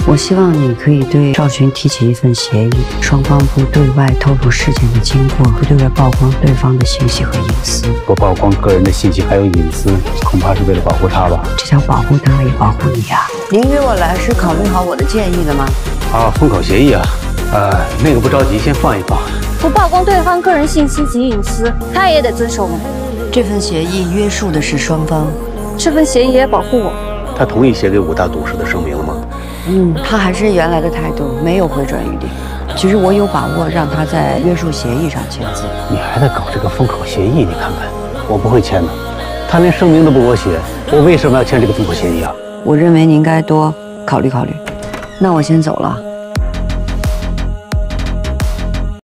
我希望你可以对赵群提起一份协议，双方不对外透露事件的经过，不对外曝光对方的信息和隐私。 不曝光个人的信息还有隐私，恐怕是为了保护他吧？ 这叫保护他，也保护你呀。您约我来是考虑好我的建议了吗？ 啊，封口协议啊，那个不着急，先放一放。 不曝光对方个人信息及隐私，他也得遵守吗？ 这份协议约束的是双方， 这份协议也保护我。 他同意写给5大董事的声明了吗？ 他还是原来的态度，没有回转余地。其实我有把握让他在约束协议上签字。 你还在搞这个封口协议？你看看，我不会签的。他连声明都不给我写，我为什么要签这个封口协议啊？ 我认为你应该多考虑考虑。那我先走了。